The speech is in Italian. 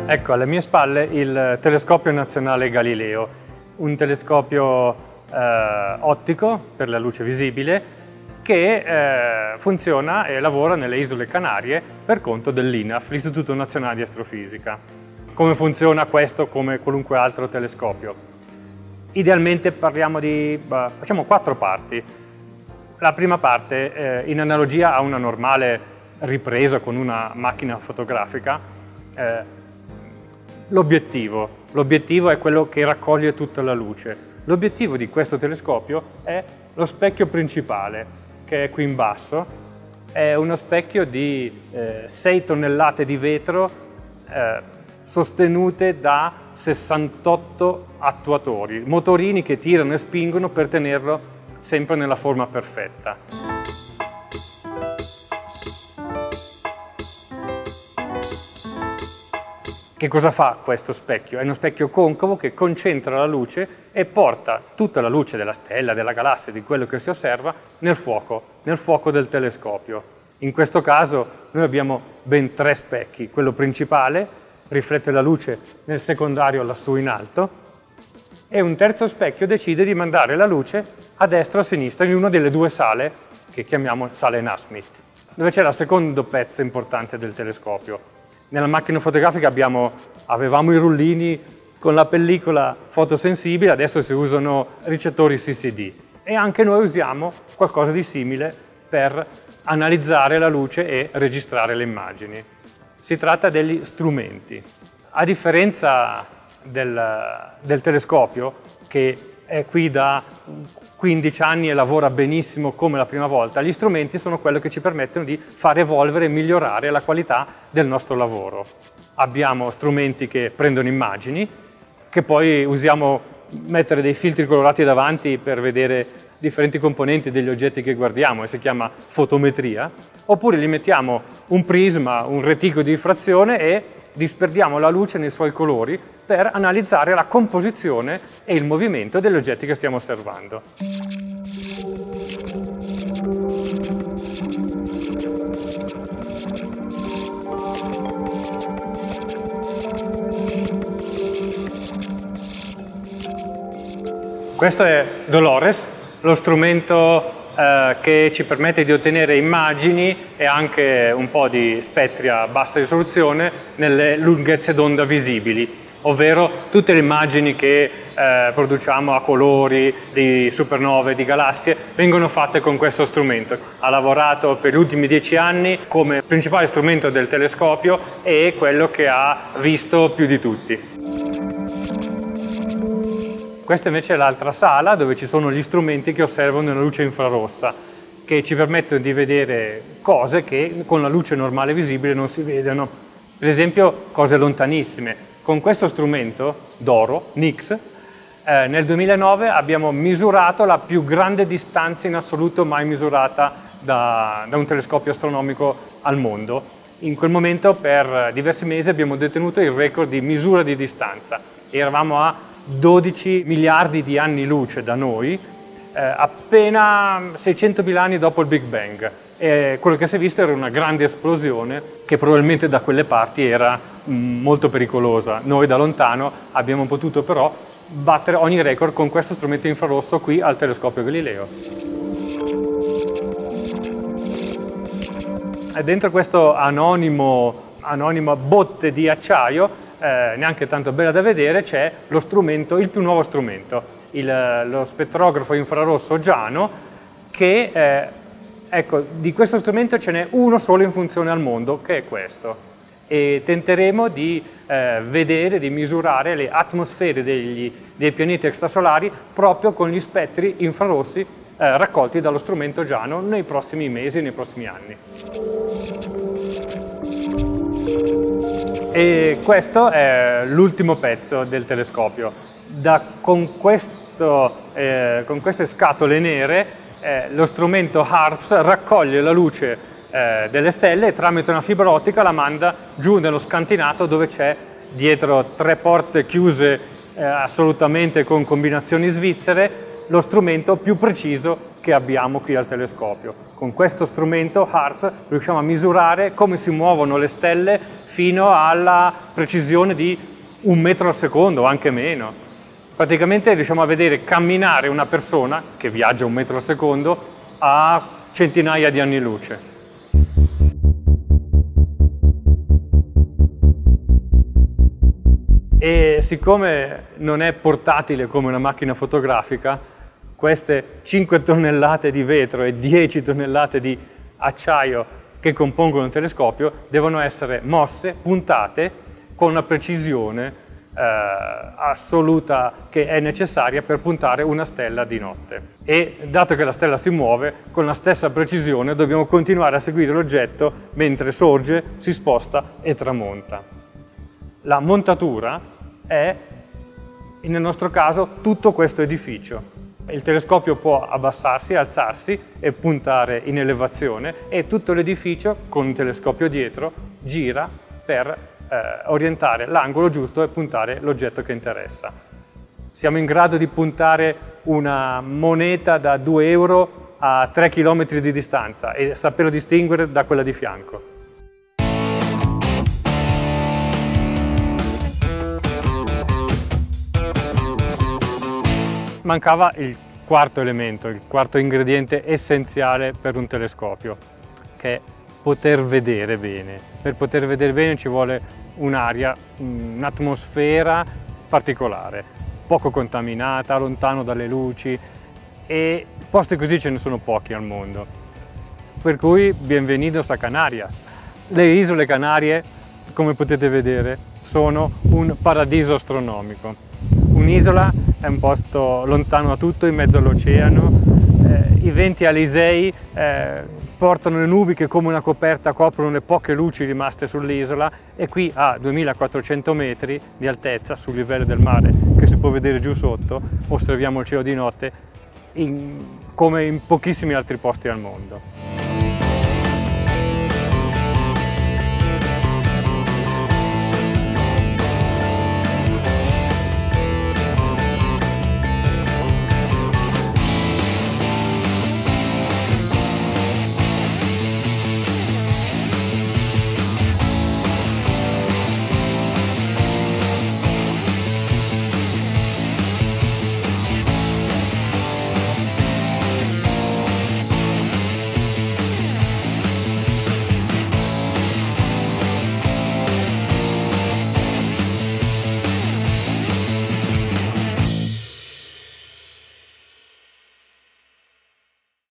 Ecco, alle mie spalle il telescopio nazionale Galileo, un telescopio ottico per la luce visibile che funziona e lavora nelle Isole Canarie per conto dell'INAF, l'Istituto Nazionale di Astrofisica. Come funziona questo come qualunque altro telescopio? Idealmente parliamo di, facciamo 4 parti. La prima parte, in analogia a una normale ripresa con una macchina fotografica, l'obiettivo è quello che raccoglie tutta la luce. L'obiettivo di questo telescopio è lo specchio principale, che è qui in basso. È uno specchio di 6 tonnellate di vetro sostenute da 68 attuatori, motorini che tirano e spingono per tenerlo sempre nella forma perfetta. Che cosa fa questo specchio? È uno specchio concavo che concentra la luce e porta tutta la luce della stella, della galassia, di quello che si osserva, nel fuoco del telescopio. In questo caso noi abbiamo ben 3 specchi. Quello principale riflette la luce nel secondario lassù in alto e un terzo specchio decide di mandare la luce a destra o a sinistra in una delle 2 sale che chiamiamo sale Nasmyth, dove c'è il secondo pezzo importante del telescopio. Nella macchina fotografica avevamo i rullini con la pellicola fotosensibile, adesso si usano ricettori CCD e anche noi usiamo qualcosa di simile per analizzare la luce e registrare le immagini. Si tratta degli strumenti. A differenza del telescopio, che è qui da 15 anni e lavora benissimo come la prima volta, gli strumenti sono quello che ci permettono di far evolvere e migliorare la qualità del nostro lavoro. Abbiamo strumenti che prendono immagini, che poi usiamo mettere dei filtri colorati davanti per vedere differenti componenti degli oggetti che guardiamo e si chiama fotometria, oppure gli mettiamo un prisma, un reticolo di diffrazione e disperdiamo la luce nei suoi colori per analizzare la composizione e il movimento degli oggetti che stiamo osservando. Questo è Dolores, lo strumento che ci permette di ottenere immagini e anche un po' di spettri a bassa risoluzione nelle lunghezze d'onda visibili, ovvero tutte le immagini che produciamo a colori di supernove, di galassie, vengono fatte con questo strumento. Ha lavorato per gli ultimi 10 anni come principale strumento del telescopio e quello che ha visto più di tutti. Questa invece è l'altra sala dove ci sono gli strumenti che osservano la luce infrarossa, che ci permettono di vedere cose che con la luce normale visibile non si vedono. Per esempio cose lontanissime. Con questo strumento d'oro, NICS, nel 2009 abbiamo misurato la più grande distanza in assoluto mai misurata da un telescopio astronomico al mondo. In quel momento per diversi mesi abbiamo detenuto il record di misura di distanza. Eravamo a 12 miliardi di anni luce da noi, appena 600.000 anni dopo il Big Bang. E quello che si è visto era una grande esplosione che probabilmente da quelle parti era molto pericolosa. Noi da lontano abbiamo potuto però battere ogni record con questo strumento infrarosso qui al telescopio Galileo. E dentro questo anonima botte di acciaio, neanche tanto bella da vedere, c'è lo strumento, il più nuovo strumento, lo spettrografo infrarosso Giano, che ecco, di questo strumento ce n'è uno solo in funzione al mondo, che è questo. E tenteremo di vedere, di misurare le atmosfere dei pianeti extrasolari proprio con gli spettri infrarossi raccolti dallo strumento Giano nei prossimi mesi e nei prossimi anni. E questo è l'ultimo pezzo del telescopio. Con queste scatole nere lo strumento HARPS raccoglie la luce delle stelle e tramite una fibra ottica la manda giù nello scantinato dove c'è dietro 3 porte chiuse assolutamente con combinazioni svizzere lo strumento più preciso che abbiamo qui al telescopio. Con questo strumento HARP riusciamo a misurare come si muovono le stelle fino alla precisione di 1 metro al secondo o anche meno. Praticamente riusciamo a vedere camminare una persona che viaggia 1 metro al secondo a centinaia di anni luce. E siccome non è portatile come una macchina fotografica, queste 5 tonnellate di vetro e 10 tonnellate di acciaio che compongono il telescopio devono essere mosse, puntate con una precisione assoluta che è necessaria per puntare una stella di notte. E dato che la stella si muove, con la stessa precisione dobbiamo continuare a seguire l'oggetto mentre sorge, si sposta e tramonta. La montatura è, nel nostro caso, tutto questo edificio. Il telescopio può abbassarsi, alzarsi e puntare in elevazione e tutto l'edificio, con un telescopio dietro, gira per orientare l'angolo giusto e puntare l'oggetto che interessa. Siamo in grado di puntare una moneta da 2 euro a 3 km di distanza e saperlo distinguere da quella di fianco. Mancava il quarto elemento, il quarto ingrediente essenziale per un telescopio, che è poter vedere bene. Per poter vedere bene ci vuole un'aria, un'atmosfera particolare, poco contaminata, lontano dalle luci, e posti così ce ne sono pochi al mondo. Per cui bienvenidos a Canarias. Le isole Canarie, come potete vedere, sono un paradiso astronomico. Un'isola è un posto lontano da tutto, in mezzo all'oceano, i venti alisei portano le nubi che come una coperta coprono le poche luci rimaste sull'isola, e qui a 2400 metri di altezza sul livello del mare, che si può vedere giù sotto, osserviamo il cielo di notte come in pochissimi altri posti al mondo.